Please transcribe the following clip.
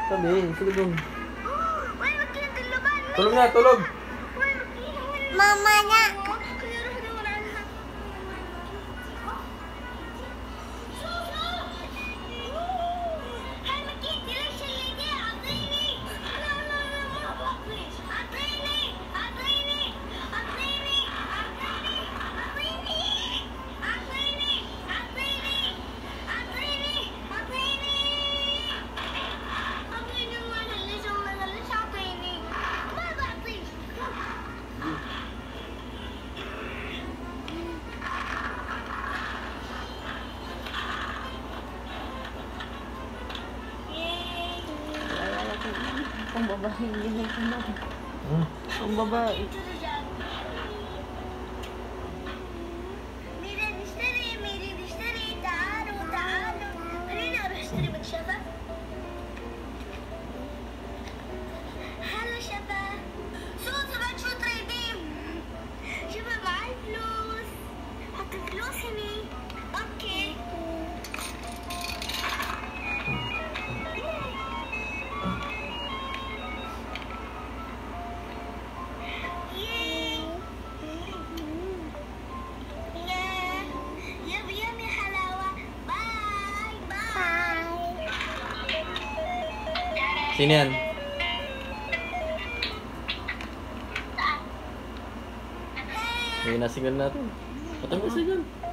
Sabi, sige dong. Tulog na, tulog. Mama na. Ang babae, hindi na ito. Ang babae. هلا شباب شو تبغى شو تريدين شباب معي فلوس حط الفلوس هني اوكي Sino yan? May nasingal natin. Patang isa dyan.